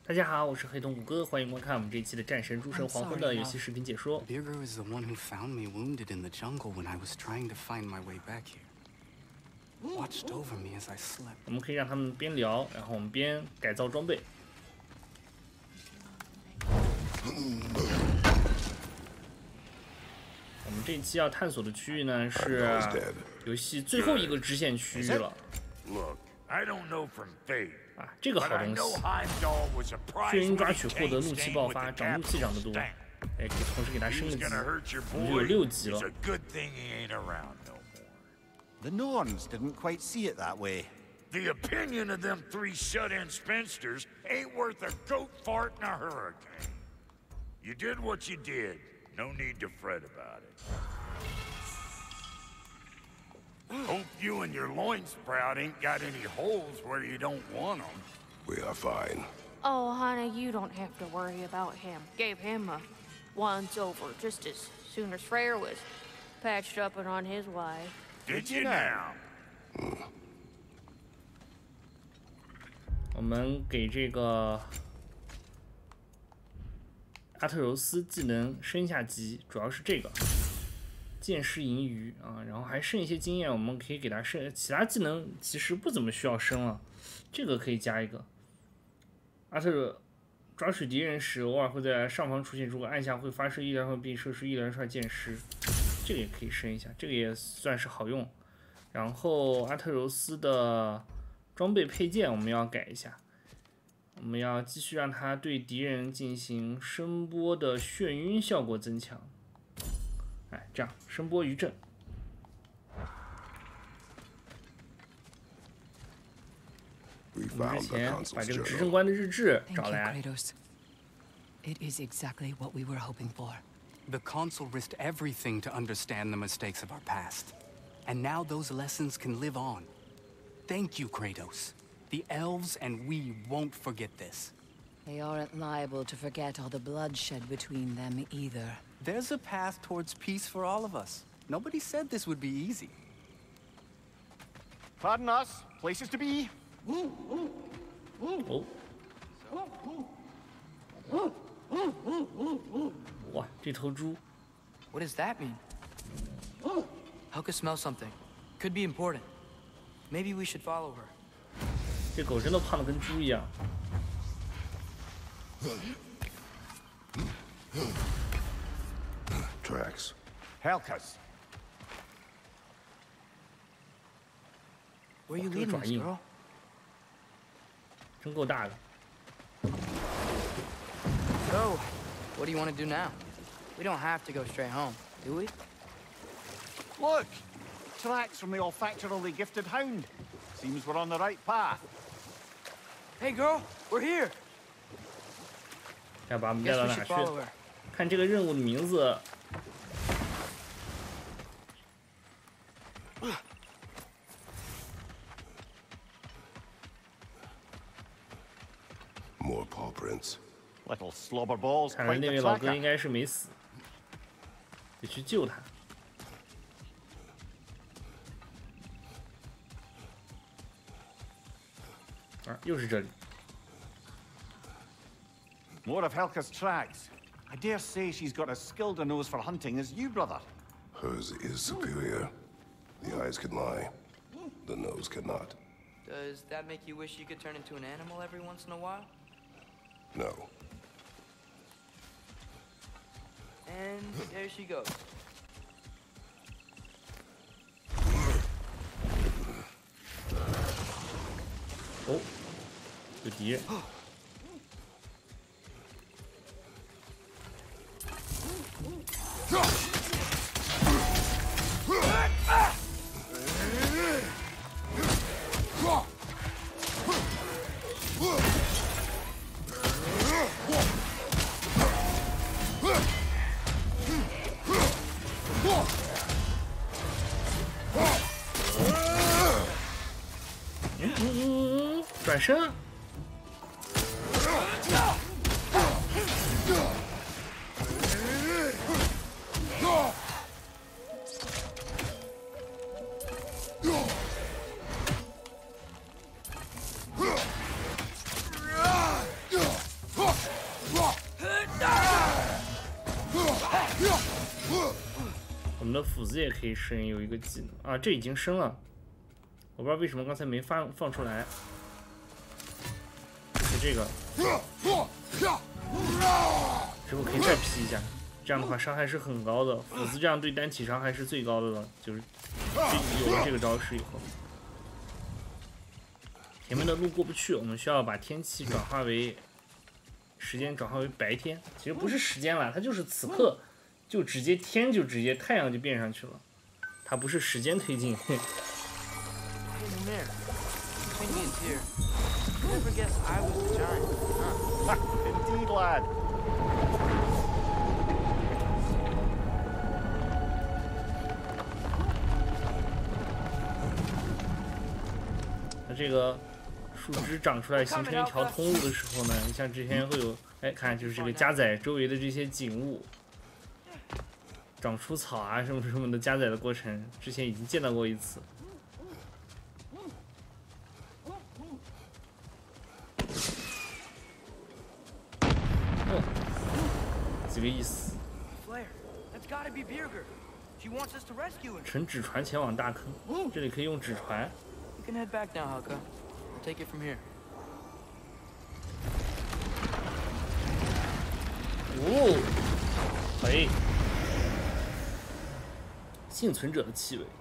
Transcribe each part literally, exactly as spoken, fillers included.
大家好，我是黑瞳谷歌，欢迎观看我们这一期的《战神：诸神黄昏》的游戏视频解说。 Birger is the one who found me wounded in the jungle when I was trying to find my way back here. Watched over me as I slept. 我们可以让他们边聊，然后我们边改造装备。我们这一期要探索的区域呢是游戏最后一个支线区域了。 啊，这个好东西！血鹰抓取获得怒气爆发，长怒气长得多，哎，可以同时给它升个级，我们就有六级了。 The Norns didn't quite see it that way. The opinion of them three shut-in spinsters ain't worth a goat fart in a hurricane. You did what you did. No need to fret about it. Hope you and your loin sprout ain't got any holes where you don't want them. We are fine. Oh, honey, you don't have to worry about him. Gave him a once-over just as soon as Freyr was patched up and on his way. Did you now? 我们给这个阿特柔斯技能升一下级，主要是这个剑师银鱼啊，然后还剩一些经验，我们可以给他升。其他技能其实不怎么需要升了，这个可以加一个。阿特柔抓取敌人时，偶尔会在上方出现，如果按下会发射一连串并射出一连串剑师。 这个也可以升一下，这个也算是好用。然后阿特柔斯的装备配件我们要改一下，我们要继续让它对敌人进行声波的眩晕效果增强。哎，这样声波余震。我们之前把这个执政官的日志找来。 It is exactly what we were hoping for. The Consul risked everything to understand the mistakes of our past. And now those lessons can live on. Thank you, Kratos. The elves and we won't forget this. They aren't liable to forget all the bloodshed between them either. There's a path towards peace for all of us. Nobody said this would be easy. Pardon us. Places to be. Oh. 哇，这头猪 What does that mean? Helka smells something. Could be important. Maybe we should follow her. 这狗真的胖得跟猪一样。 Tracks. Helka's. Where are you leading us, girl? 真够大的。 So, what do you want to do now? We don't have to go straight home, do we? Look! Tracks from the olfactorily gifted hound. Seems we're on the right path. Hey, girl, we're here. 要把我们带 Guess 到 we 哪 should 去？ follow her. 看这个任务的名字。 More paw prints. Little slobber balls. 看来 Quite 那 the 位老哥 tracker. 应该是没死，得去救他。啊，又是这里。 More of Helka's tracks. I dare say she's got as skilled a nose for hunting as you, brother. Hers is superior. The eyes can lie. The nose cannot. Does that make you wish you could turn into an animal every once in a while? No. And there she goes. Oh, 有敌人。嗯嗯嗯，转身。 Yeah! 们的斧子也可以升，有一个技能啊，这已经升了，我不知道为什么刚才没放放出来。是这个，之后可以再劈一下，这样的话伤害是很高的。斧子这样对单体伤害是最高的了，就是有了这个招式以后。前面的路过不去，我们需要把天气转化为时间，转化为白天。其实不是时间了，它就是此刻，就直接天就直接太阳就变上去了，它不是时间推进。 Indeed, lad. 那这个树枝长出来形成一条通路的时候呢，你像之前会有，哎，看就是这个加载周围的这些景物，长出草啊什么什么的加载的过程，之前已经见到过一次。哦，几个意思。乘纸船前往大坑，这里可以用纸船。 You can head back now, Haka. I'll take it from here. 哦，嘿，幸存者的气味。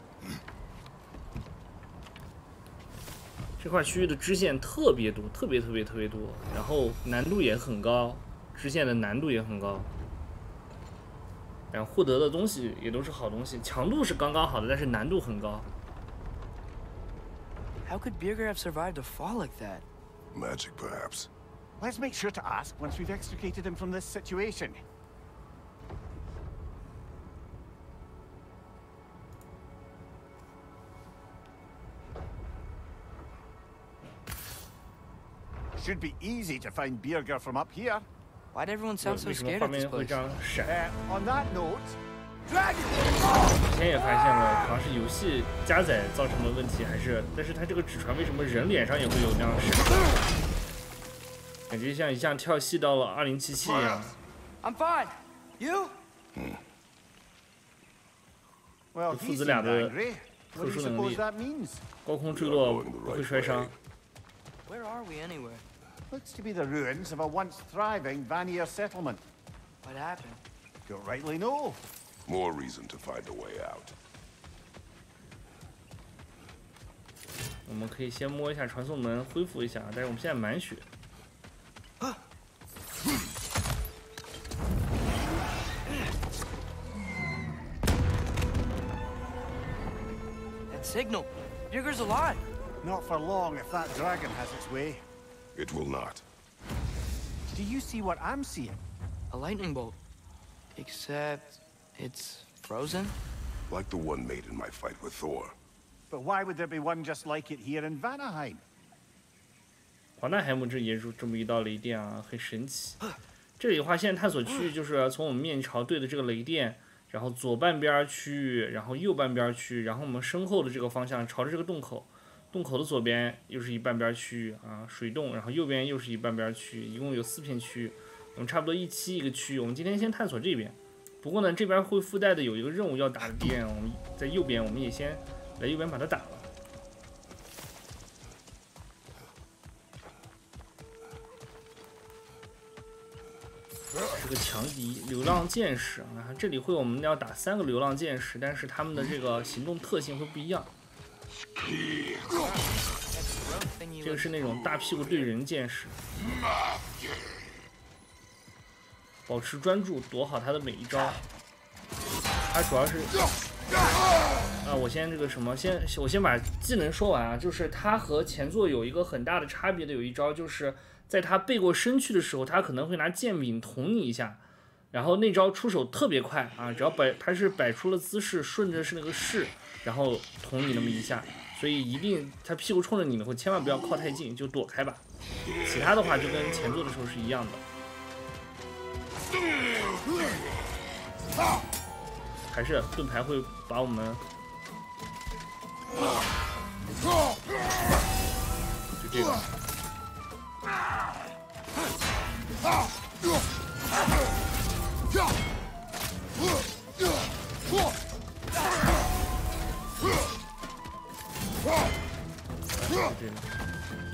这块区域的支线特别多，特别特别特别多，然后难度也很高，支线的难度也很高，然后获得的东西也都是好东西，强度是刚刚好的，但是难度很高。 How could Birger have survived a fall like that? Magic, perhaps. Let's make sure to ask once we've extricated him from this situation. Should be easy to find Birger from up here. Why'd everyone sound so 为什么 scared 画 of this 面会 place? 这样闪？ Uh, on that note, 之前也发现了，好像是游戏加载造成的问题，还是？但是它这个纸船为什么人脸上也会有那样闪？感觉像一下跳戏到了二零七七一样。 I'm fine. You? well, 父 he 子 seemed 俩的 angry. What do you 特殊能力 suppose that means? 高空坠落不会摔伤。 Where are we anyway? Looks to be the ruins of a once thriving Vanir settlement. What happened? Don't rightly know. More reason to find a way out. 我们可以先摸一下传送门，恢复一下，但是我们现在满血。 That signal. Birger's alive. Not for long if that dragon has its way. It will not. Do you see what I'm seeing? A lightning bolt. Except it's frozen? Like the one made in my fight with Thor. But why would there be one just like it here in Vanaheim? 华纳海姆这也是这么一道雷电啊，很神奇。这里的话，现在探索区域就是从我们面朝对的这个雷电，然后左半边区域，然后右半边区域，然后我们身后的这个方向朝着这个洞口，洞口的左边又是一半边区域啊，水洞，然后右边又是一半边区域，一共有四片区域，我们差不多一期一个区域。我们今天先探索这边，不过呢，这边会附带的有一个任务要打的敌人，我们在右边，我们也先来右边把它打了。 是个强敌，流浪剑士啊！这里会我们要打三个流浪剑士，但是他们的这个行动特性会不一样。这个是那种大屁股对人剑士，保持专注，躲好他的每一招。他主要是啊，我先这个什么，先我先把技能说完啊，就是他和前作有一个很大的差别的，有一招就是。 在他背过身去的时候，他可能会拿剑柄捅你一下，然后那招出手特别快啊！只要摆，他是摆出了姿势，顺着是那个势，然后捅你那么一下，所以一定他屁股冲着你以后，千万不要靠太近，就躲开吧。其他的话就跟前作的时候是一样的。还是盾牌会把我们，就这个。 Ah!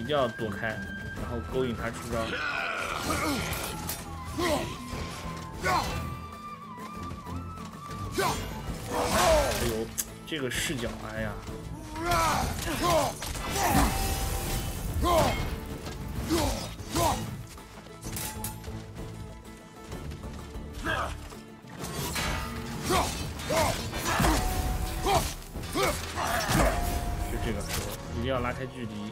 定要躲开，然后勾引他出招。哎呦，这个视角，哎呀！就这个时候，一定要拉开距离。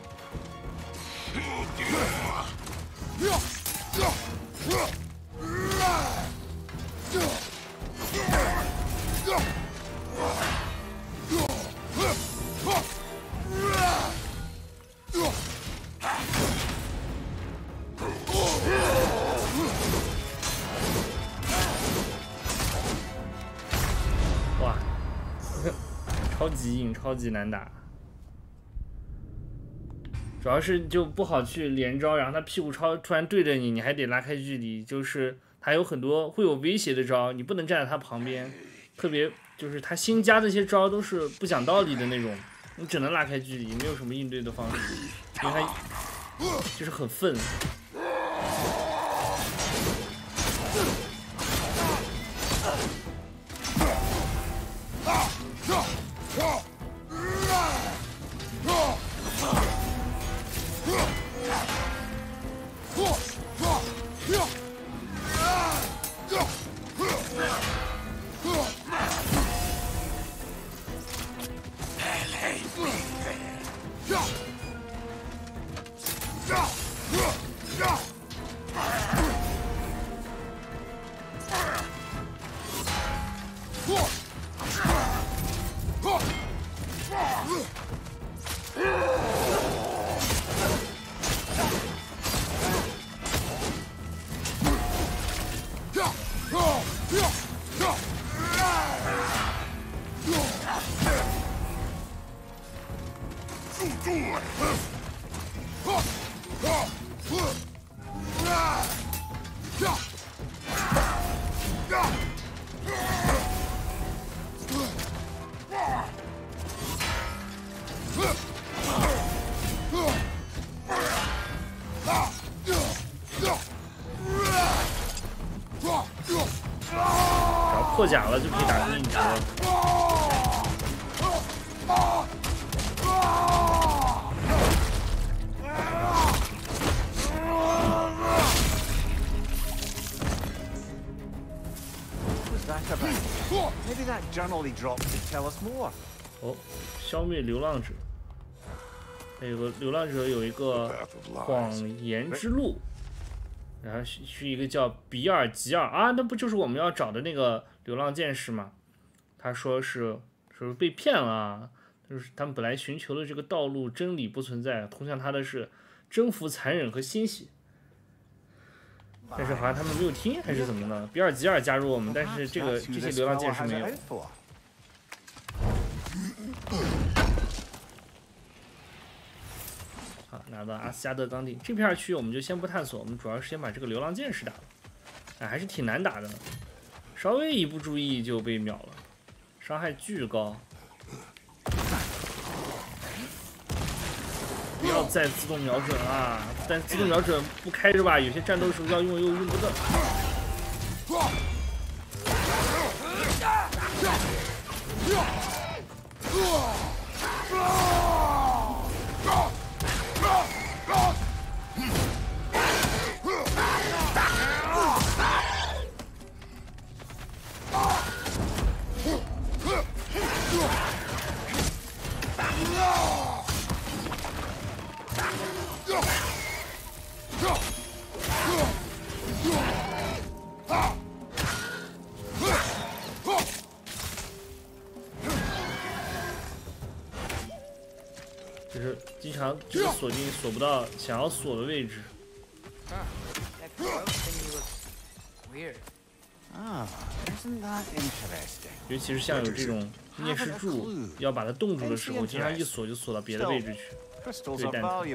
哇，超级硬，超级难打。主要是就不好去连招，然后他屁股超突然对着你，你还得拉开距离，就是他有很多会有威胁的招，你不能站在他旁边，特别就是他新加的一些招都是不讲道理的那种，你只能拉开距离，没有什么应对的方式，因为他就是很愤。破甲了就可以打出硬直了。哦，消灭流浪者。还有个流浪者有一个谎言之路，然后是一个叫比尔吉尔啊，那不就是我们要找的那个流浪剑士吗？他说是说是被骗了啊，就是他们本来寻求的这个道路真理不存在，通向他的是征服残忍和欣喜。但是好像他们没有听还是怎么的？比尔吉尔加入我们，但是这个这些流浪剑士没有。好，拿到阿斯加德钢锭这片区域我们就先不探索，我们主要是先把这个流浪剑士打了。哎，还是挺难打的，稍微一不注意就被秒了，伤害巨高。不要再自动瞄准啊！但自动瞄准不开着吧，有些战斗时候要用又用不到。就是经常这个锁定锁不到想要锁的位置。尤其是像有这种灭世柱，要把它冻住的时候，经常一锁就锁到别的位置去，对蛋疼。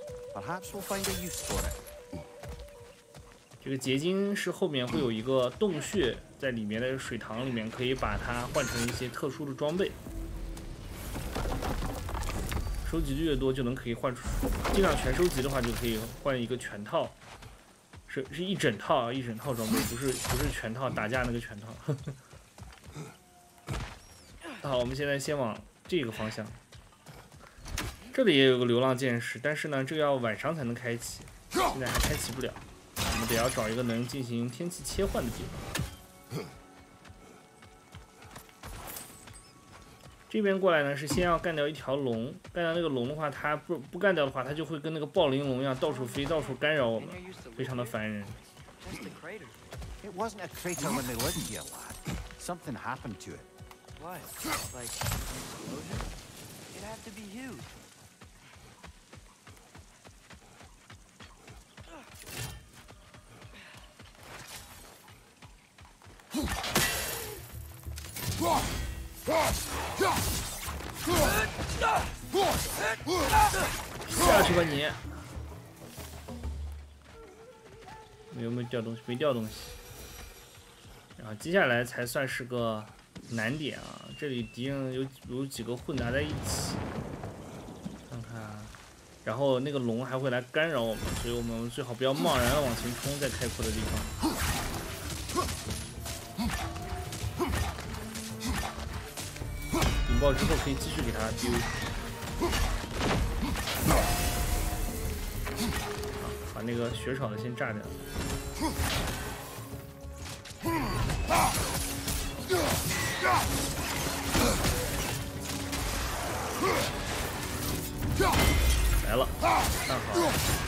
这个结晶是后面会有一个洞穴在里面的水塘里面，可以把它换成一些特殊的装备。 收集的越多，就能可以换出，尽量全收集的话，就可以换一个全套，是是一整套啊，一整套装备，不是不是全套打架那个全套。好，我们现在先往这个方向。这里也有个流浪剑士，但是呢，这个要晚上才能开启，现在还开启不了。我们得要找一个能进行天气切换的地方。这边过来呢，是先要干掉一条龙，干掉那个龙的话，它不不干掉的话，它就会跟那个暴鳞龙一样到处飞，到处干扰我们，非常的烦人。 It wasn't a crater when they lived here, lad. Something happened to it. What? Like an explosion? It'd have to be huge. 下去吧你！有没有掉东西？没掉东西。然后接下来才算是个难点啊！这里敌人有有几个混杂在一起，看看。然后那个龙还会来干扰我们，所以我们最好不要贸然的往前冲，在开阔的地方。 引爆之后可以继续给他丢。把那个血炒的先炸掉。来了，看好。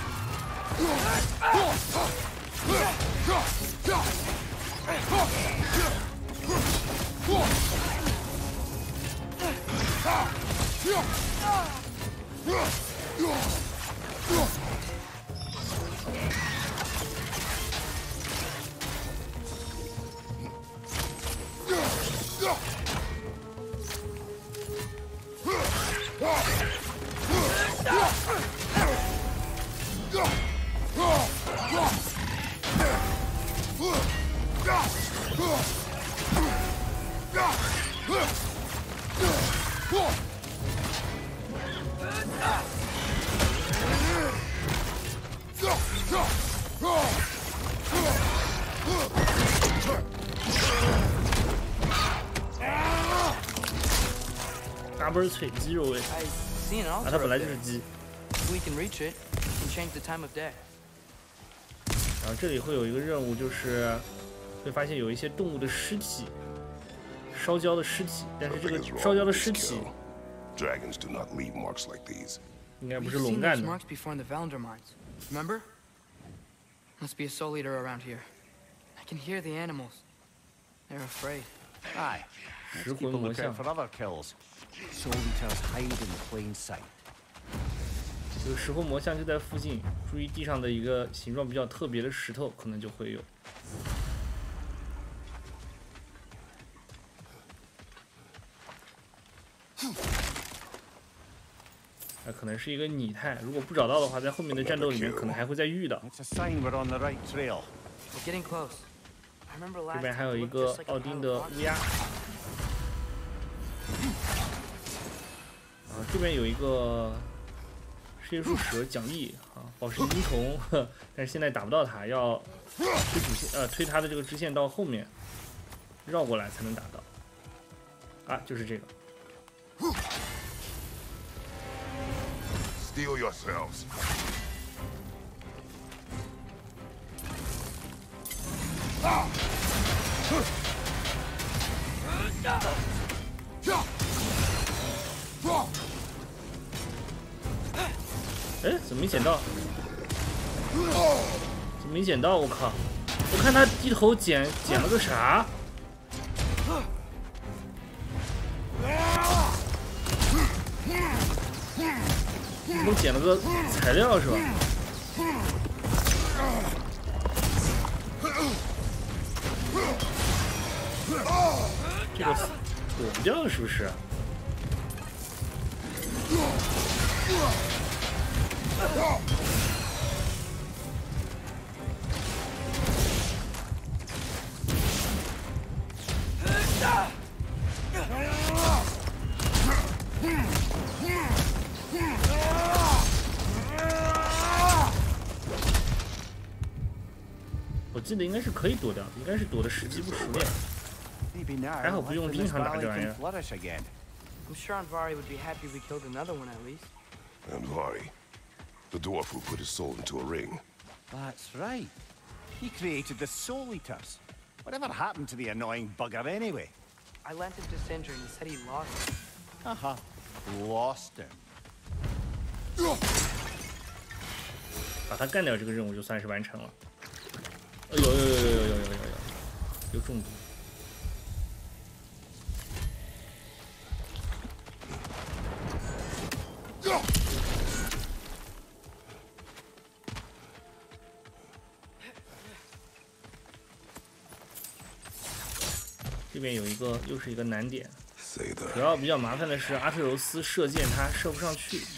大倍儿脆，鸡肉味。啊，它本来就是鸡。 We can reach it. Can change the time of day. 然后这里会有一个任务，就是会发现有一些动物的尸体，烧焦的尸体，但是这个烧焦的尸体 Dragons do not leave marks like these. 应该不 We've 是龙 seen 干 those 的。 marks before in the Valendar mines. Remember? Must be a soul eater around here. I can hear the animals. They're afraid. Aye. Let's 食 keep 魂 a 魔 lookout 像， for other kills. Soul eaters hide in plain sight. 这个石魂魔像就在附近，注意地上的一个形状比较特别的石头，可能就会有。那可能是一个拟态，如果不找到的话，在后面的战斗里面可能还会再遇到。 It's a sign we're on the right trail. We're getting close. I remember 这 last 边还 time 有 it 一 looked 个 just like 奥 a 丁 pile 的 of 乌鸦。 啊，这边有一个世界树蛇奖励啊，宝石金虫，呵，但是现在打不到它，要推主线呃推它的这个支线到后面，绕过来才能打到。啊，就是这个。 Steel yourselves. Ah! 哎，怎么没捡到？怎么没捡到？我靠！我看他低头捡捡了个啥？我捡了个材料是吧？这个躲不掉是不是？ Ah! 我记得应该是可以躲掉的，应该是躲的时机不熟练。 Maybe now, 还好不用 life in 经 this 常打 valley 这玩意 can 儿。 flourish again. I'm sure Andvari would be happy we killed another one at least. And Vari, the dwarf who put his soul into a ring. That's right. He created the Soul Eaters. Whatever happened to the annoying bugger anyway? I lent him to Sindri and he said he lost it. Haha. Lost him. 把他干掉，这个任务就算是完成了。哎呦呦呦呦呦呦呦呦呦！有中毒。这边有一个，又是一个难点。 Say 主 the 要比较麻烦的是阿特柔斯射箭，他射不上去。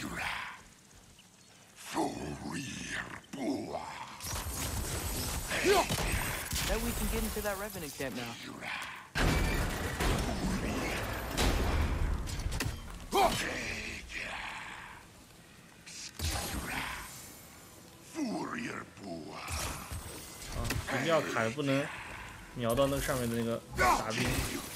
Bet we can get into that Revenant camp now. Furier Bua. 啊，一定要卡着，不能瞄到那上面的那个杂兵。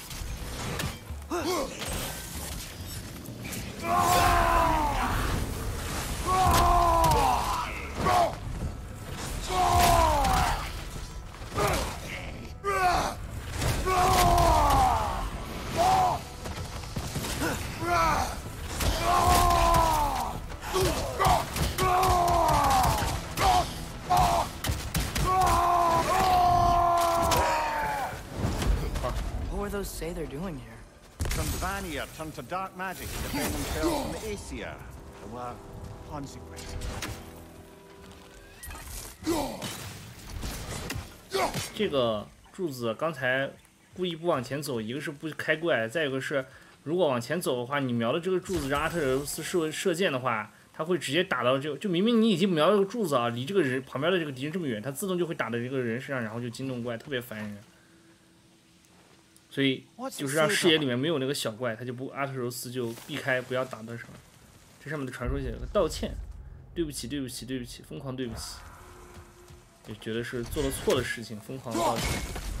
What were those say they're doing here? Some Vanir turned to dark magic to defend themselves from the Aesir. There were consequences. 这个柱子刚才故意不往前走，一个是不开怪，再一个是如果往前走的话，你瞄的这个柱子让阿特柔斯射射箭的话，它会直接打到这个，就明明你已经瞄到这个柱子啊，离这个人旁边的这个敌人这么远，它自动就会打到这个人身上，然后就惊动怪，特别烦人。所以就是让视野里面没有那个小怪，他就不阿特柔斯就避开，不要打到什么。这上面的传说写了个道歉，对不起，对不起，对不起，疯狂对不起。 也觉得是做了错的事情，疯狂道歉。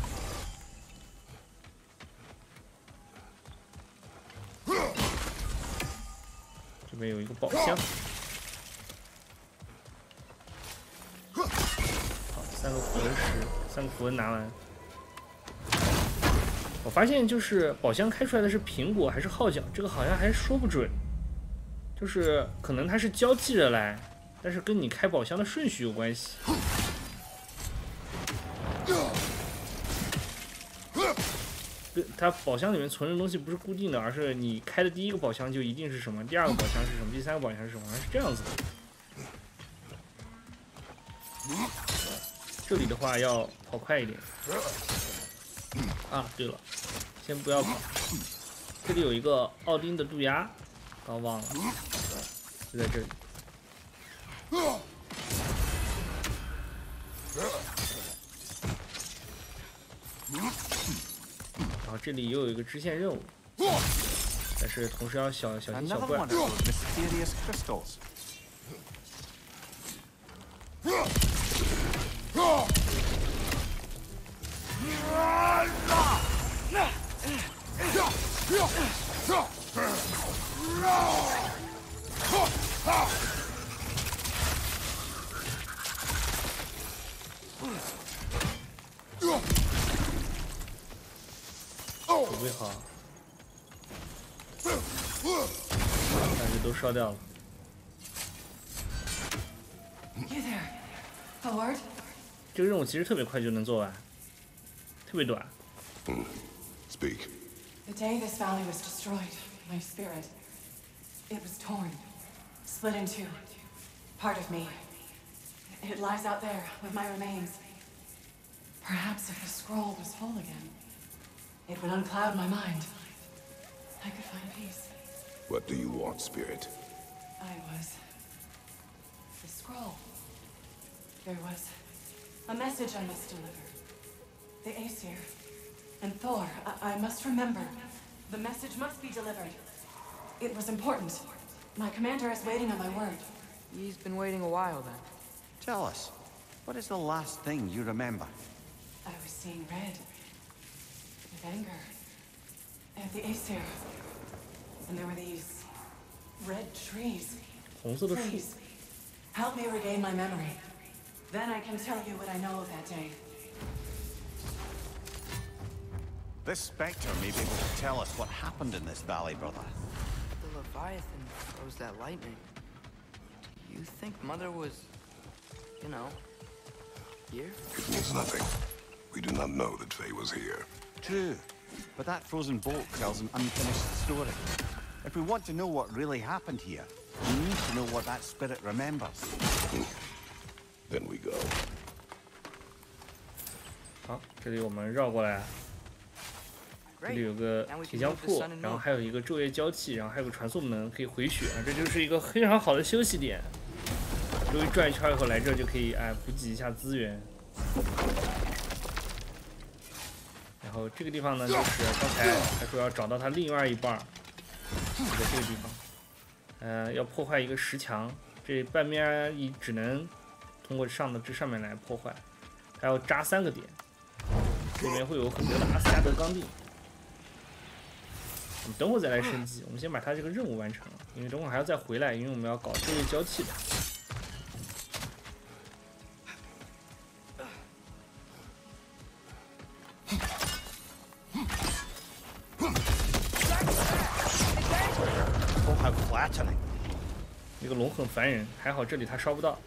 这边有一个宝箱，好，三个符文石，三个符文拿完。我发现就是宝箱开出来的是苹果还是号角，这个好像还说不准，就是可能它是交替着来，但是跟你开宝箱的顺序有关系。 它宝箱里面存的东西不是固定的，而是你开的第一个宝箱就一定是什么，第二个宝箱是什么，第三个宝箱是什么，是这样子的。这里的话要跑快一点。啊，对了，先不要跑。这里有一个奥丁的渡鸦，刚忘了，就在这里。 然后这里又有一个支线任务，但是同时要小小心小 Another 怪。 one of those mysterious crystals. Oh. 准备好，但是都烧掉了。 You there. A word? 这个任务其实特别快就能做完，特别短。 Speak. The day this valley was destroyed, my spirit, it was torn, split in two. Part of me, it lies out there with my remains. Perhaps if the scroll was whole again, it would uncloud my mind. I could find peace. What do you want, Spirit? I was... the scroll. There was a message I must deliver. The Aesir and Thor, I, I must remember. The message must be delivered. It was important. My commander is waiting on my word. He's been waiting a while then. Tell us, what is the last thing you remember? I was seeing red. With anger. At the Aesir. And there were these red trees. 红色的树。 Please, help me regain my memory. Then I can tell you what I know of that day. This Spectre may be able to tell us what happened in this valley, brother. The Leviathan throws that lightning. Do you think Mother was, you know, here? It means nothing. We do not know that Faye was here. True, but that frozen bolt tells an unfinished story. If we want to know what really happened here, we need to know what that spirit remembers. Then we go. 好，这里我们绕过来，这里有个铁匠铺，然后还有一个昼夜交替，然后还有个传送门可以回血，这就是一个非常好的休息点。周围转一圈以后来这就可以哎补给一下资源。然后这个地方呢，就是刚才他说要找到他另外一半，就在这个地方。呃，要破坏一个石墙，这半边一只能通过上的这上面来破坏，还要扎三个点，这里面会有很多的阿斯加德钢锭。我们等会儿再来升级，我们先把它这个任务完成了，因为等会儿还要再回来，因为我们要搞昼夜交替的。 Oh, how flattering! 那个龙很烦人，还好这里它烧不到。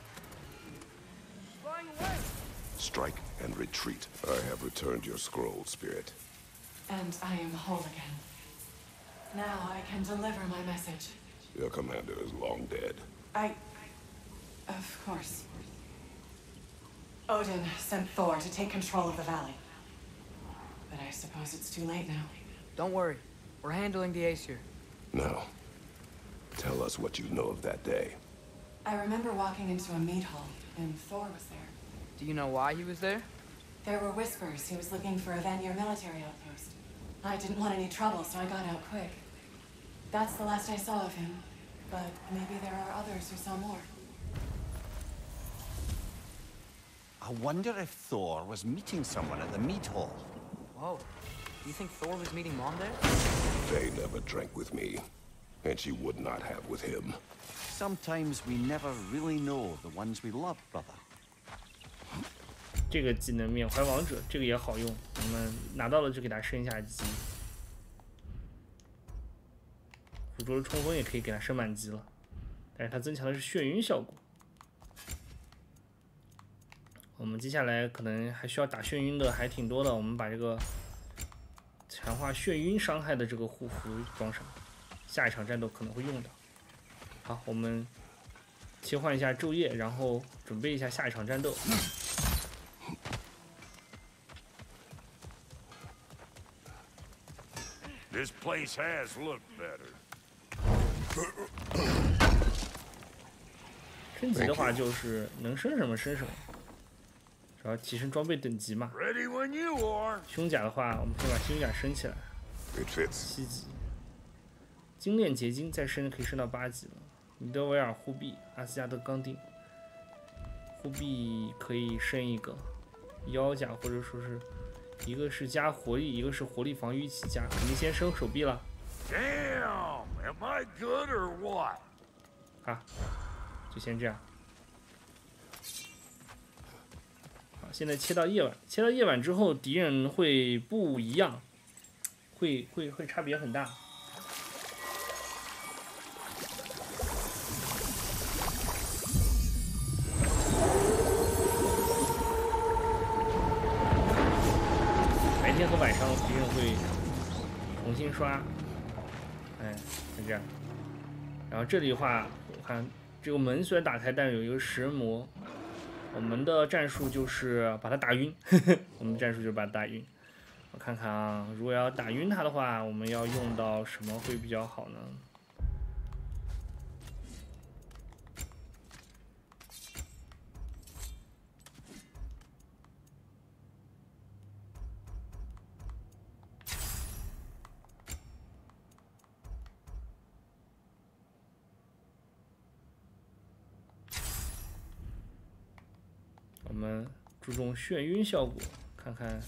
Strike and retreat. I have returned your scroll, Spirit. And I am whole again. Now I can deliver my message. Your commander is long dead. I... Of course. Odin sent Thor to take control of the valley. But I suppose it's too late now. Don't worry. We're handling the Aesir. Now, tell us what you know of that day. I remember walking into a meat hall, and Thor was there. Do you know why he was there? There were whispers he was looking for a Vanir military outpost. I didn't want any trouble, so I got out quick. That's the last I saw of him. But maybe there are others who saw more. I wonder if Thor was meeting someone at the meat hall. Whoa. Do you think Thor was meeting Mom there? Faye never drank with me, and she would not have with him. Sometimes we never really know the ones we love, brother. 这个技能缅怀王者，这个也好用，我们拿到了就给它升一下级。捕捉的冲锋也可以给它升满级了，但是它增强的是眩晕效果。我们接下来可能还需要打眩晕的还挺多的，我们把这个强化眩晕伤害的这个护符装上，下一场战斗可能会用到。好，我们切换一下昼夜，然后准备一下下一场战斗。 This place has looked better. 升级的话就是能升什么升什么，主要提升装备等级嘛。 Ready when you are. 胸甲的话，我们先把胸甲升起来， It fits. 七级。精炼结晶再升可以升到八级了。米德维尔护臂、阿斯加德钢锭，护臂可以升一个，腰甲或者说是。 一个是加活力，一个是活力防御一起加，肯定先升手臂了。 Damn, am I good or what? 啊，就先这样。好，现在切到夜晚，切到夜晚之后，敌人会不一样，会会会差别很大。白天和晚上敌人会重新刷，哎，是这样。然后这里的话，我看这个门虽然打开，但有一个食人魔。我们的战术就是把他打晕，呵呵我们的战术就是把他打晕。我看看啊，如果要打晕他的话，我们要用到什么会比较好呢？ 我们注重眩晕效果， 看看。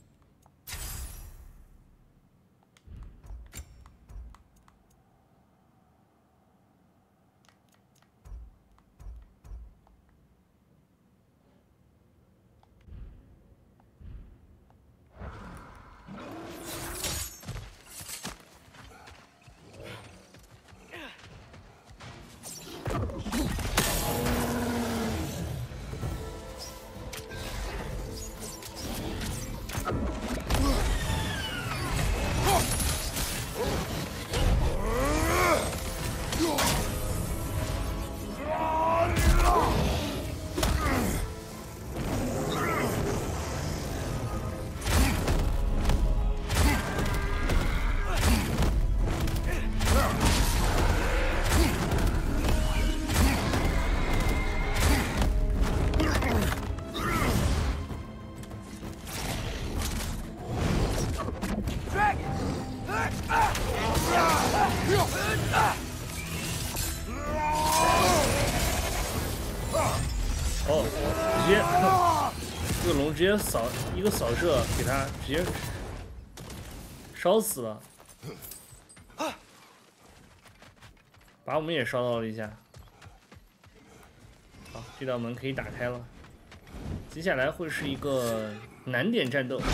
哦，直接这个龙直接扫一个扫射，给他直接烧死了，把我们也烧到了一下。好，这道门可以打开了。接下来会是一个难点战斗，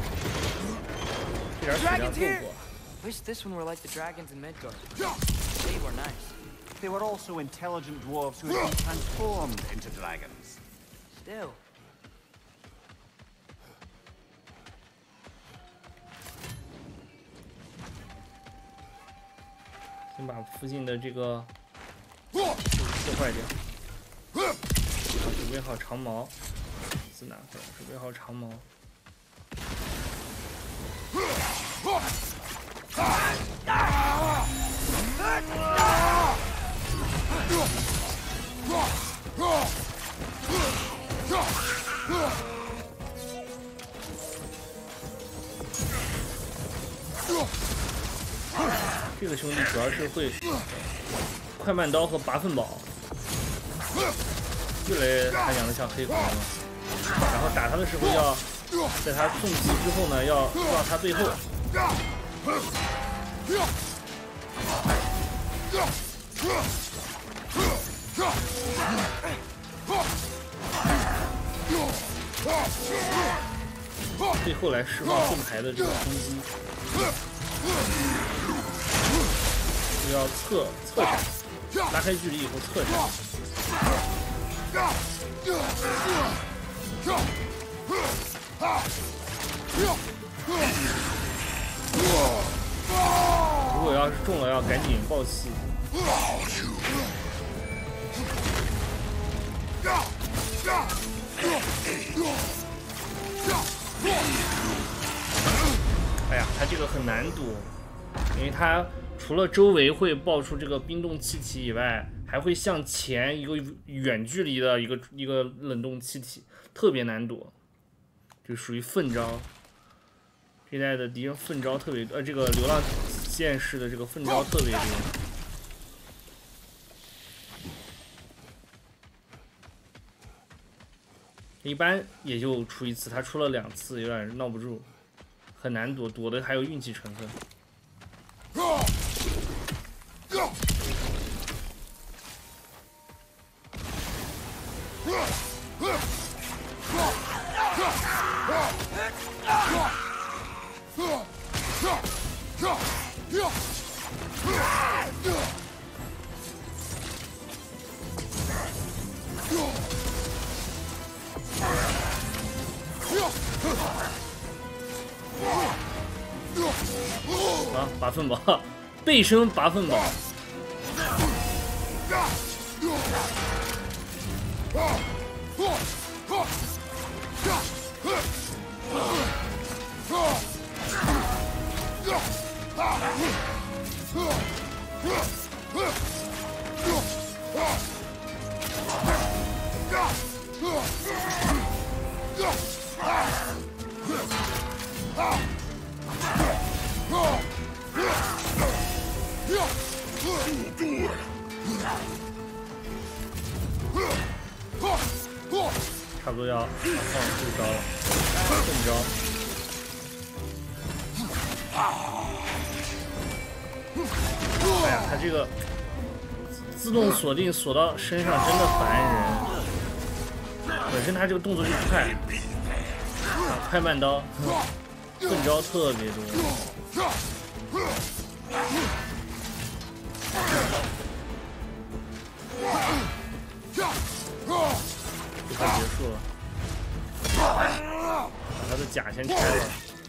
这点血量够过。 Wish this one were like the dragons in Midgard. They were nice. They were also intelligent dwarves who had been transformed into dragons. Still. 先把附近的这个破坏掉。准备好长矛，自拿回来。准备好长矛。 这个兄弟主要是会快慢刀和拔粪宝，越来越他养的像黑魂了。然后打他的时候要在他中击之后呢，要绕他背后。 背后来释放盾牌的这个攻击，就要侧侧闪，拉开距离以后侧闪。如果要是中了，要赶紧爆气。哎呀，它这个很难躲，因为它除了周围会爆出这个冰冻气体以外，还会向前一个远距离的一个一个冷冻气体，特别难躲，就属于粪招。这代的敌人粪招特别，呃，这个流浪剑士的这个粪招特别多。 一般也就出一次，他出了两次，有点闹不住，很难躲，躲的还有运气成分。啊！拔粪宝，背身拔粪宝。 差不多要要放这个招了，这么着。哎呀，他这个自动锁定锁到身上真的烦人。本身他这个动作就快，啊，快慢刀，钝招特别多。就快结束了，把他的甲先拆了。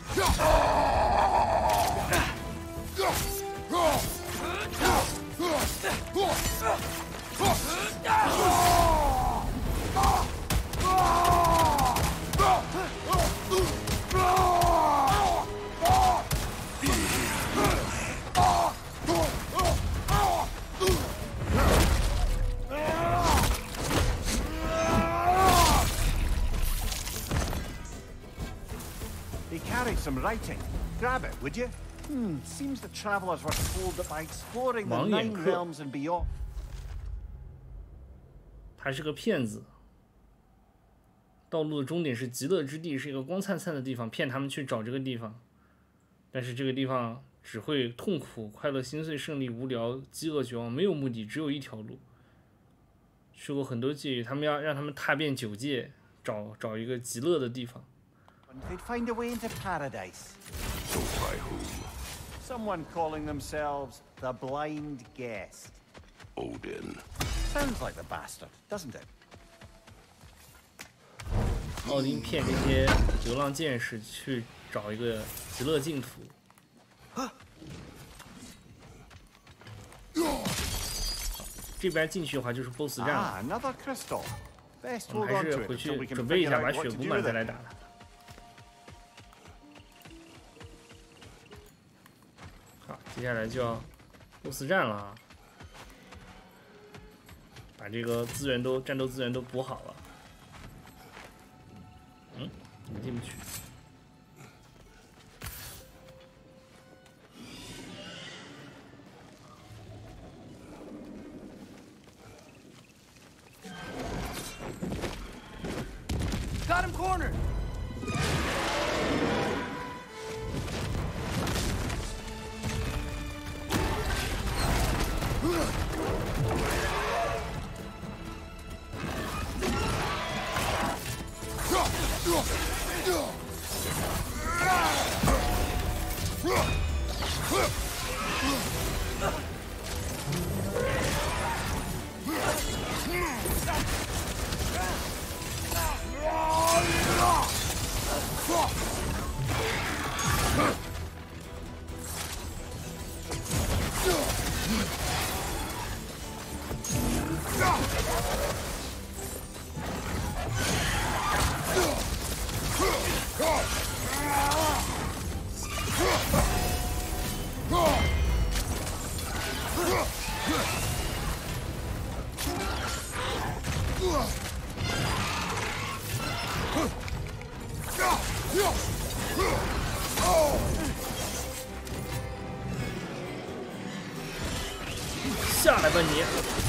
He carried some writing. Grab it, would you? Hmm, seems the travelers were told that by exploring the Nine Realms and beyond. 他是个骗子。道路的终点是极乐之地，是一个光灿灿的地方，骗他们去找这个地方。但是这个地方只会痛苦、快乐、心碎、胜利、无聊、饥饿、绝望，没有目的，只有一条路。去过很多界域，他们要让他们踏遍九界，找找一个极乐的地方。 They'd find a way into paradise. Told by whom? Someone calling themselves the Blind Guest. Odin. Sounds like the bastard, doesn't it? 奥丁骗这些流浪剑士去找一个极乐净土。这边进去的话就是 B O S S 战了。 Ah, another crystal. Best 我 hold 们还 on 是 to it 回 until 去 we can 准备一 figure 下， out 把 what 血 to 骨 do 满 with 再 it. 来打。好，接下来就要 B O S S 战了啊！把这个资源都战斗资源都补好了。嗯，怎么进不去？ Got him cornered! 下来吧你！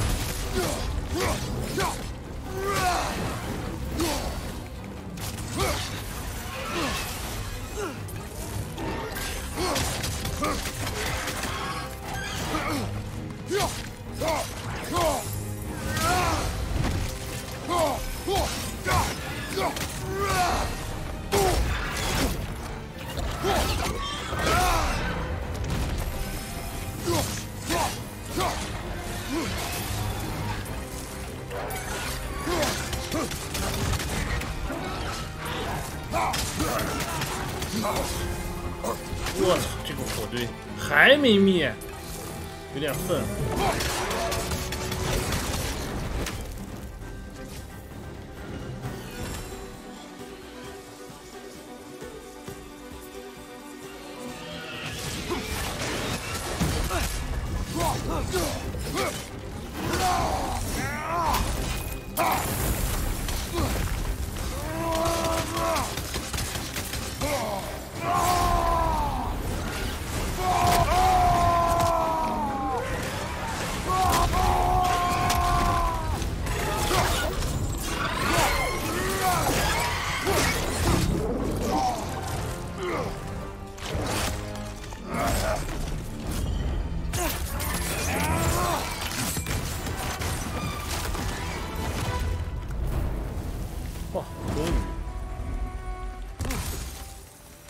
我操，这个火堆还没灭，有点恨。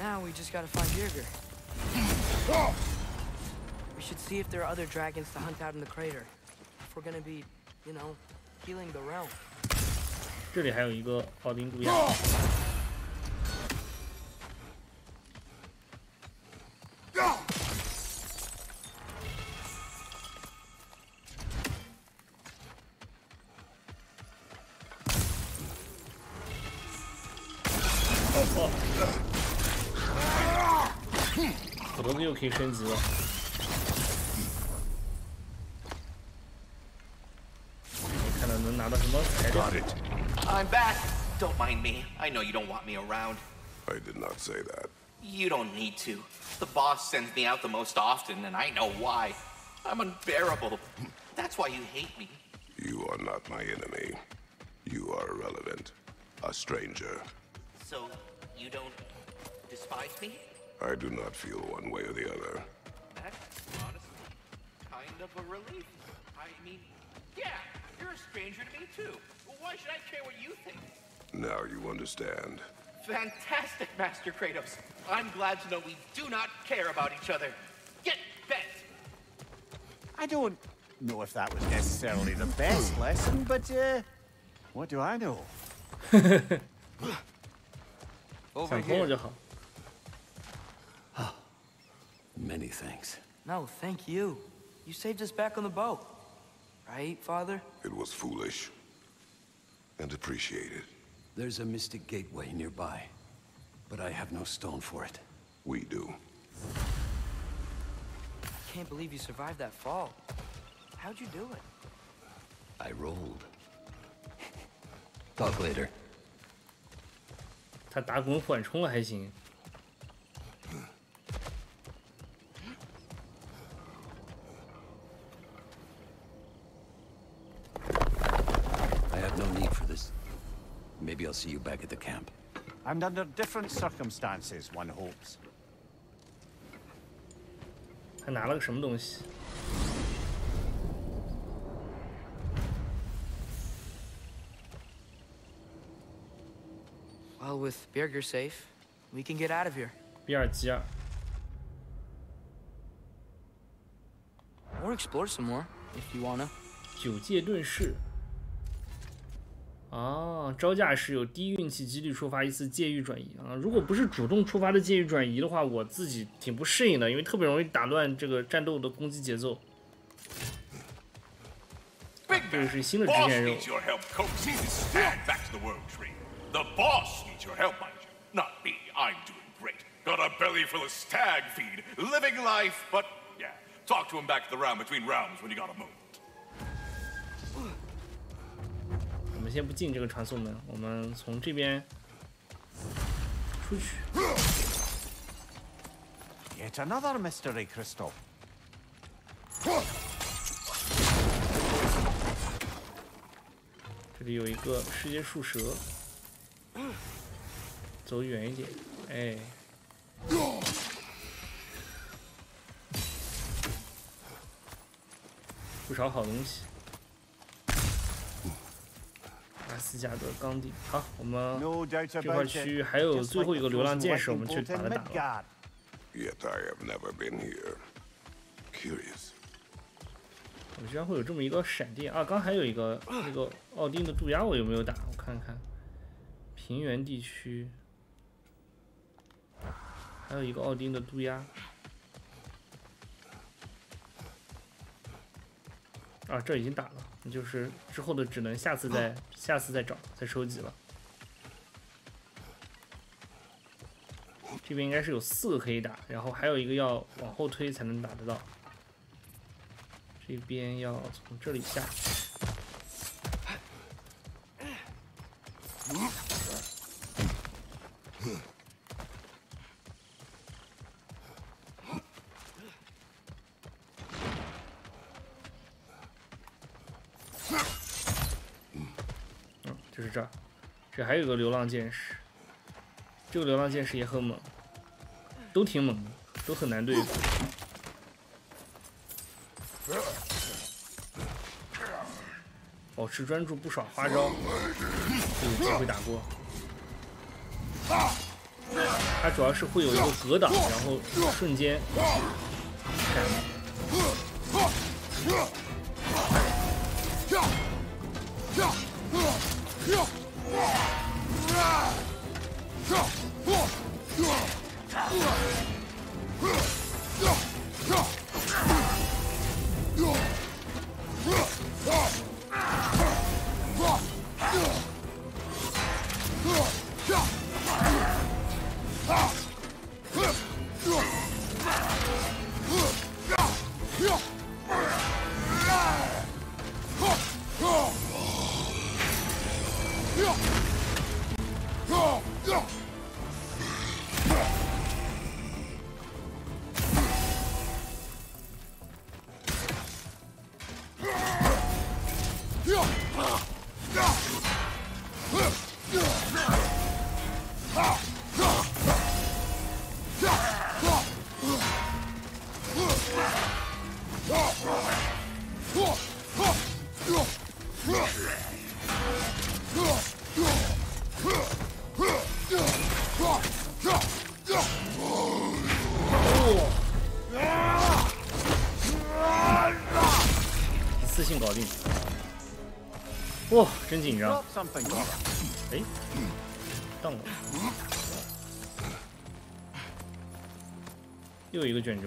Now we just gotta find Birger. We should see if there are other dragons to hunt out in the crater. If we're gonna be, you know, healing the realm. 这里还有一个奥丁毒鸦。哦哦，斧头子又可以升级了。看到能拿到什么材料。 I'm back. Don't mind me. I know you don't want me around. I did not say that. You don't need to. The boss sends me out the most often, and I know why. I'm unbearable. That's why you hate me. You are not my enemy. You are irrelevant. A stranger. So, you don't despise me? I do not feel one way or the other. That's honestly kind of a relief. I mean, yeah, you're a stranger to me too. Well, why should I care what you think? Now you understand. Fantastic, Master Kratos. I'm glad to know we do not care about each other. Get bent! I don't know if that was necessarily the best lesson, but, uh, what do I know? Over 想通了 here. 就好。 Many thanks. No, thank you. You saved us back on the boat. Right, Father? It was foolish. And appreciated. There's a mystic gateway nearby, but I have no stone for it. We do. I can't believe you survived that fall. How'd you do it? I rolled. Talk later. 他打滚缓冲了还行。 Maybe I'll see you back at the camp. And under different circumstances, one hopes. 他拿了个什么东西？ Well, with Birger safe, we can get out of here. 比尔吉尔。 Or explore some more, if you wanna. 九界遁世。 啊，招架时有低运气几率触发一次界域转移啊！如果不是主动触发的界域转移的话，我自己挺不适应的，因为特别容易打乱这个战斗的攻击节奏。这个是新的支线任务。 The boss needs your help, mind you. Not me. I'm doing great. Got a belly full of stag feed, living life, but yeah. Talk to him back to the realm between realms when you got a moment. 我们先不进这个传送门，我们从这边出去。 Yet another mystery crystal. 这里有一个世界树蛇，走远一点，哎。 不少好东西。阿斯加德钢锭，好，我们这块区域还有最后一个流浪剑士，我们去把它打了。 Yet I have never been here. Curious. 我居然会有这么一个闪电啊！刚还有一个那个奥丁的渡鸦，我有没有打？我看看，平原地区还有一个奥丁的渡鸦。 啊，这已经打了，那就是之后的只能下次再下次再找再收集了。这边应该是有四个可以打，然后还有一个要往后推才能打得到。这边要从这里下去。就是这儿，这还有个流浪剑士，这个流浪剑士也很猛，都挺猛的，都很难对付。保持专注，不耍花招，就有机会打过。 它主要是会有一个格挡，然后瞬间闪。一次性搞定。哇，真紧张！哎，荡了。又一个卷轴。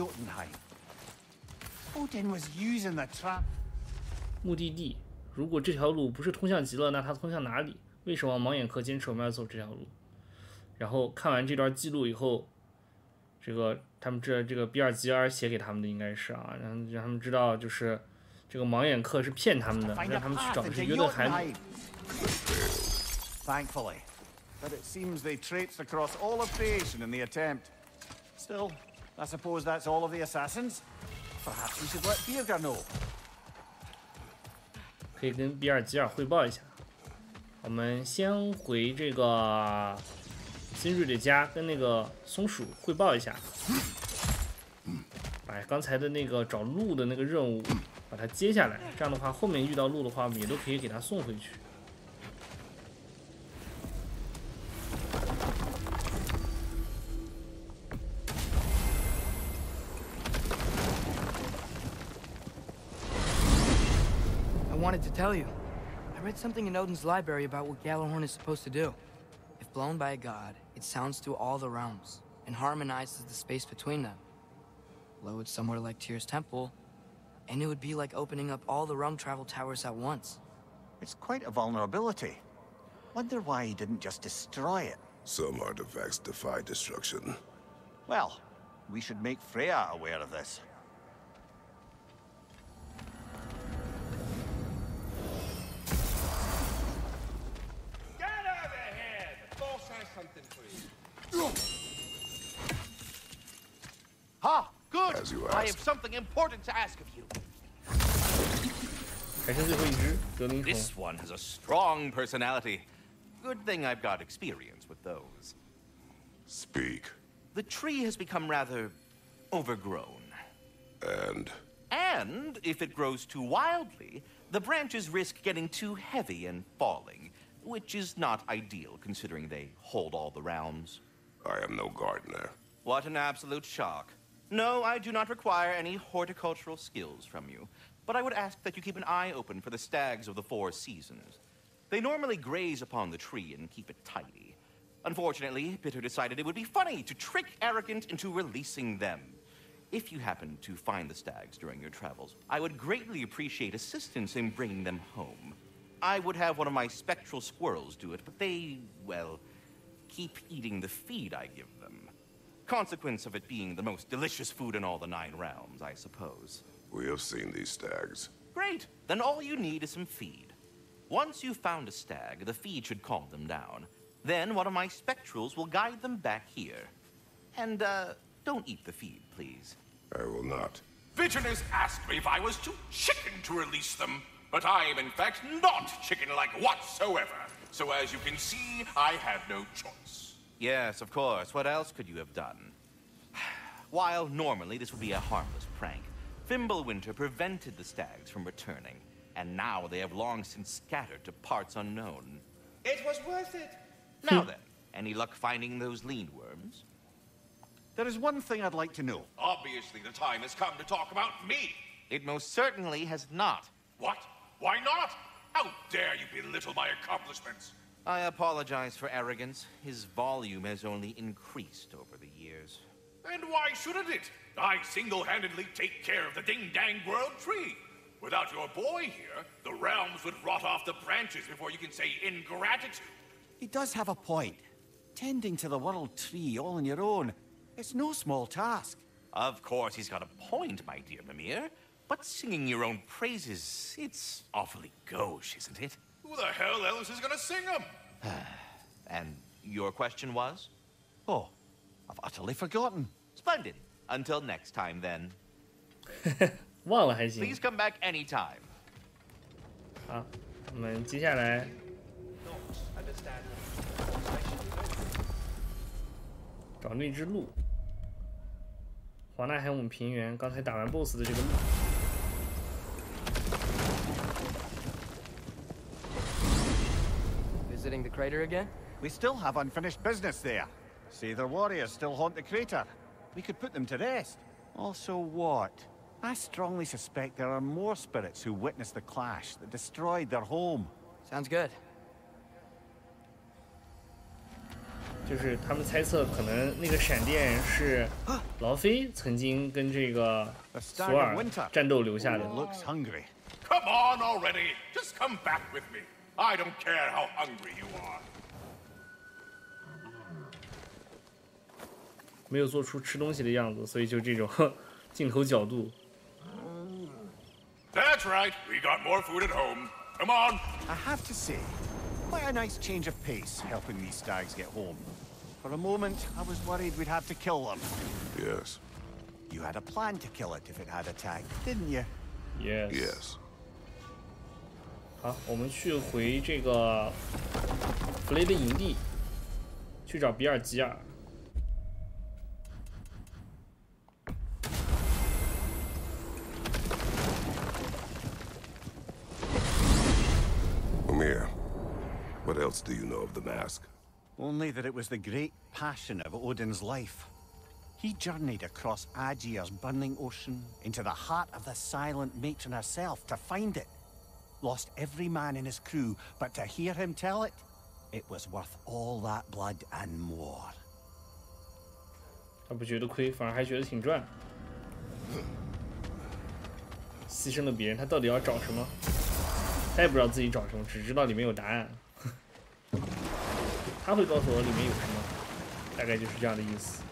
Odin was using the trap. 目的地，如果这条路不是通向极乐，那它通向哪里？为什么盲眼客坚持我们要走这条路？然后看完这段记录以后，这个他们这这个比尔吉尔写给他们的应该是啊，让让他们知道就是这个盲眼客是骗他们的，让他们去找的是约顿海姆。 Thankfully, but it seems they traipsed across all of creation in the attempt. Still, I suppose that's all of the assassins. Perhaps we should let Birger know. 可以跟比尔吉尔汇报一下。我们先回这个新瑞的家，跟那个松鼠汇报一下，把刚才的那个找鹿的那个任务把它接下来。这样的话，后面遇到鹿的话，我们也都可以给它送回去。 I wanted to tell you. I read something in Odin's library about what Gjallarhorn is supposed to do. If blown by a god, it sounds through all the realms and harmonizes the space between them. Blow it somewhere like Tyr's temple, and it would be like opening up all the realm travel towers at once. It's quite a vulnerability. Wonder why he didn't just destroy it. Some artifacts defy destruction. Well, we should make Freya aware of this. Ha! Good! As you I asked. have something important to ask of you. 还剩最后一只格林虫。 This one has a strong personality. Good thing I've got experience with those. Speak. The tree has become rather overgrown. And? And if it grows too wildly, the branches risk getting too heavy and falling, which is not ideal considering they hold all the realms. I am no gardener. What an absolute shock. No, I do not require any horticultural skills from you, but I would ask that you keep an eye open for the stags of the four seasons. They normally graze upon the tree and keep it tidy. Unfortunately, Bitter decided it would be funny to trick Arrogant into releasing them. If you happen to find the stags during your travels, I would greatly appreciate assistance in bringing them home. I would have one of my spectral squirrels do it, but they, well, keep eating the feed I give them. Consequence of it being the most delicious food in all the Nine Realms, I suppose. We have seen these stags. Great! Then all you need is some feed. Once you've found a stag, the feed should calm them down. Then one of my spectrals will guide them back here. And, uh, don't eat the feed, please. I will not. Vigilance asked me if I was too chicken to release them, but I am in fact not chicken-like whatsoever. So as you can see, I have no choice. Yes, of course. What else could you have done? While normally this would be a harmless prank, Fimbulwinter prevented the stags from returning, and now they have long since scattered to parts unknown. It was worth it. Now then, Any luck finding those lean worms? There is one thing I'd like to know. Obviously, the time has come to talk about me. It most certainly has not. What? Why not? How dare you belittle my accomplishments? I apologize for arrogance. His volume has only increased over the years. And why shouldn't it? I single-handedly take care of the Ding-Dang World Tree. Without your boy here, the realms would rot off the branches before you can say ingratitude. He does have a point. Tending to the World Tree all on your own, it's no small task. Of course he's got a point, my dear Mimir. But singing your own praises, it's awfully gauche, isn't it? Who the hell else is gonna sing them? And your question was? Oh, I've utterly forgotten. Splendid. Until next time, then. 忘了还行。 Please come back anytime. 好，我们接下来找那只鹿。华纳海姆平原刚才打完 BOSS 的这个鹿。 Visiting the crater again? We still have unfinished business there. Say their warriors still haunt the crater. We could put them to rest. Also what? I strongly suspect there are more spirits who witnessed the clash that destroyed their home. Sounds good. 就是他们猜测，可能那个闪电是劳菲曾经跟这个索尔战斗留下的。 Looks hungry. Come on already. Just come back with me. I don't care how hungry you are. 没有做出吃东西的样子，所以就这种镜头角度。 That's right. We got more food at home. Come on. I have to say, quite a nice change of pace helping these stags get home. For a moment, I was worried we'd have to kill them. Yes. You had a plan to kill it if it had attacked, didn't you? Yes. Yes. 好，我们去回这个弗雷的营地，去找比尔吉尔。 Mimir, what else do you know of the mask? Only that it was the great passion of Odin's life. He journeyed across Aegir's burning ocean into the heart of the silent matron herself to find it. Lost every man in his crew, but to hear him tell it, it was worth all that blood and more. 他不觉得亏，反而还觉得挺赚。牺牲了别人，他到底要找什么？他也不知道自己找什么，只知道里面有答案。他会告诉我里面有什么，大概就是这样的意思。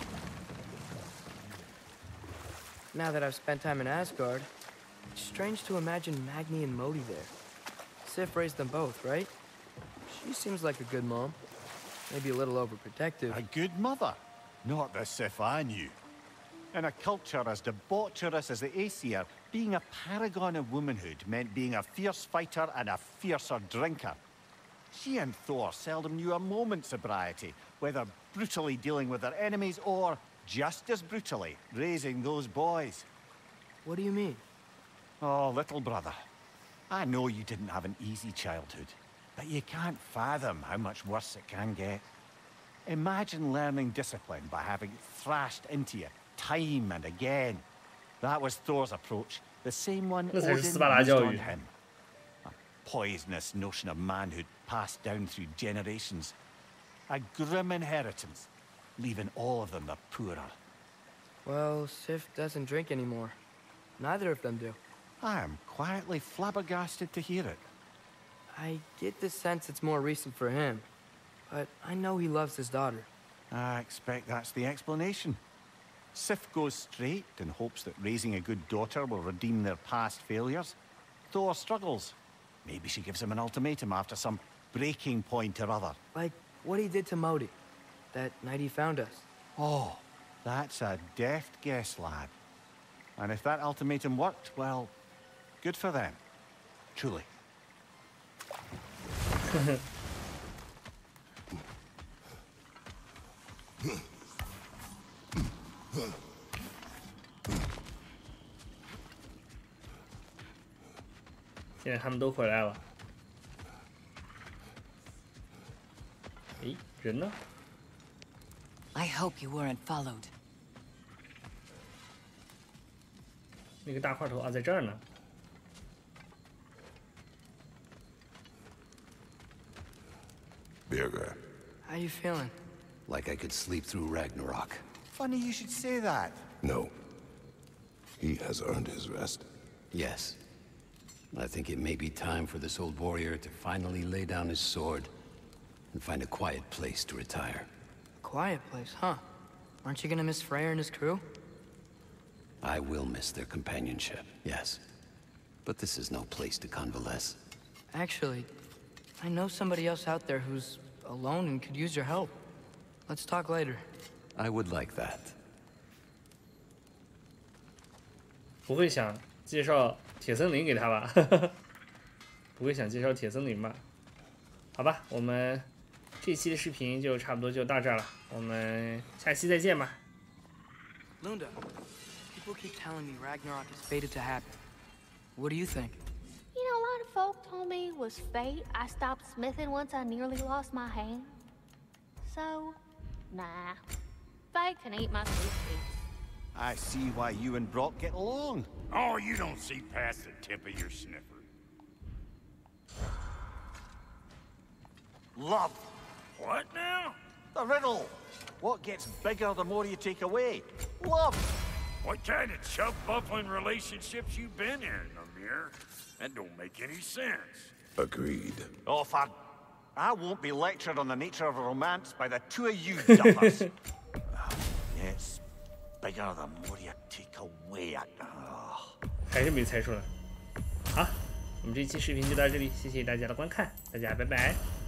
Now that I've spent time in Asgard, it's strange to imagine Magni and Modi there. Sif raised them both, right? She seems like a good mom. Maybe a little overprotective. A good mother? Not the Sif I knew. In a culture as debaucherous as the Aesir, being a paragon of womanhood meant being a fierce fighter and a fiercer drinker. She and Thor seldom knew a moment's sobriety, whether brutally dealing with their enemies or, just as brutally, raising those boys. What do you mean? Oh, little brother. I know you didn't have an easy childhood, but you can't fathom how much worse it can get. Imagine learning discipline by having it thrashed into you time and again. That was Thor's approach, the same one Odin used on him. A poisonous notion of manhood passed down through generations. A grim inheritance, leaving all of them the poorer. Well, Sif doesn't drink anymore. Neither of them do. I am quietly flabbergasted to hear it. I get the sense it's more recent for him, but I know he loves his daughter. I expect that's the explanation. Sif goes straight and hopes that raising a good daughter will redeem their past failures. Thor struggles. Maybe she gives him an ultimatum after some breaking point or other. Like what he did to Modi, that night he found us. Oh, that's a deft guess, lad. And if that ultimatum worked, well, good for them. Truly. 现在他们都回来了。诶， 人呢？ I hope you weren't followed. 那个大块头啊，在这儿呢。 Birger. How you feeling? Like I could sleep through Ragnarok. Funny you should say that. No. He has earned his rest. Yes. I think it may be time for this old warrior to finally lay down his sword and find a quiet place to retire. Quiet place, huh? Aren't you gonna miss Freyr and his crew? I will miss their companionship, yes. But this is no place to convalesce. Actually, I know somebody else out there who's alone and could use your help. Let's talk later. I would like that. 不会想介绍铁森林给他吧？不会想介绍铁森林吧？好吧，我们这期的视频就差不多就到这儿了，我们下期再见吧。 Lunda, people keep telling me Ragnarok is fated to happen. What do you think? You know, a lot of folk told me it was fate. I stopped smithing once I nearly lost my hand. So, nah. Fate can eat my sweet I see why you and Brock get along. Oh, you don't see past the tip of your sniffer. Love. What now? The riddle. What gets bigger the more you take away? Love. What kind of chuck buffling relationships you been in, Amir? That don't make any sense. Agreed. Oh, for... I won't be lectured on the nature of romance by the two of you duffers. It's bigger the more you take away it. Oh. 还是没猜出来。好，我们这期视频就到这里，谢谢大家的观看，大家拜拜。